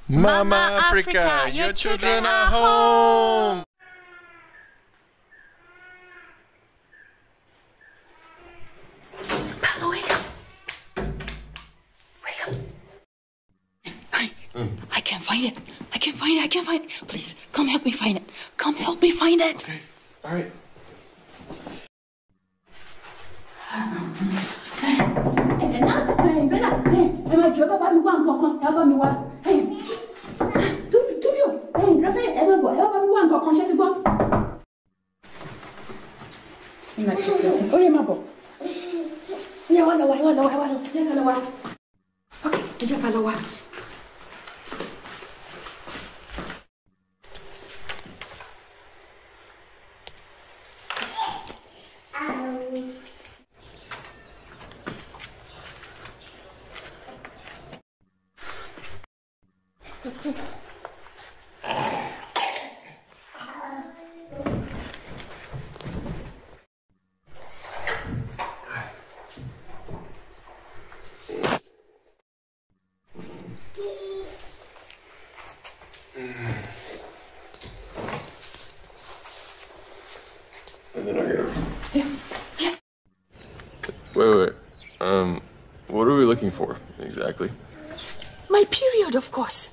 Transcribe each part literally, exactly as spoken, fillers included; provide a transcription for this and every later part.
Mama Africa, your children are home! Pablo, wake up! Wake up! Honey, mm. I can't find it. I can't find it. I can't find it. Please, come help me find it. Come help me find it. Okay, all right. Hey, Bella, hey, Bella, hey, hey, my job, help me one, come, come, help me one. Hey, do, do you? Hey, Raphael, help me one, help me one, come, come, shut it go. Oh, yeah, my boy. Yeah, one, one, one, one, one, check on the one. Okay, check on the one. And then I gotta... Wait, wait, wait. Um, what are we looking for, exactly? My period, of course.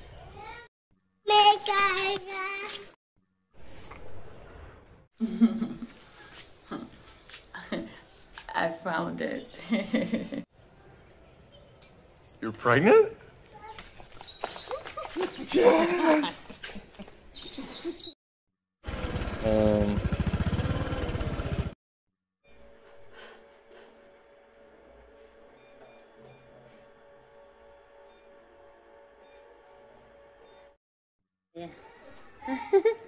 I found it. You're pregnant? Yes! um... Yeah.